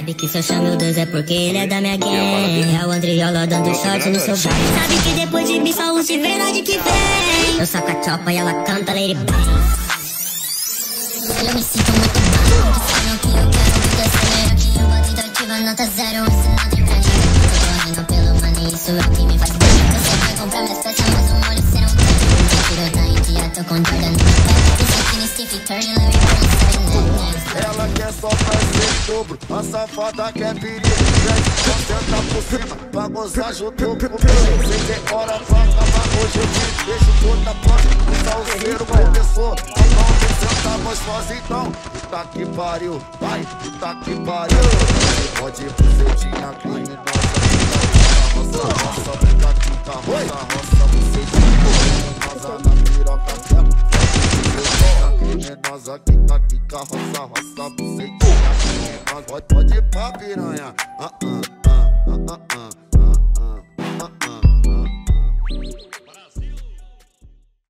Sabe que se eu chamo o Deus é porque ele é da minha gang. É o Andriola dando shot no seu baile. Sabe que depois de mim só os de verdade que vem. Eu saco a chopa e ela canta Lady Bang. Eu me sinto muito mal, que sabem o que eu quero, tudo acelera que eu boto ativa nota zero. Isso não tem pra ninguém, tô correndo pelo money, isso é o que me faz bem. Você vai comprar minhas peças, mas o molho será um tempo. Tiro da Índia, tô com Jordan no pé. Isso aqui no Steve Curry, let me bring it. Ela quer só fazer em dobro, a safada quer perigo. Vem, senta por cima, pra gozar junto comigo. Sem ter hora pra acabar, hoje eu te deixo toda pronta. O salseiro começou, a mão senta gostosa então. Puta que pariu, vai, puta que pariu. Pode bucetinha criminosa, roça, roça, puta que roça, roça, bucetinha criminosa na piroca dela. Criminosa, quica, roça, roça, bucetinha criminosa. Pode ir pra piranha,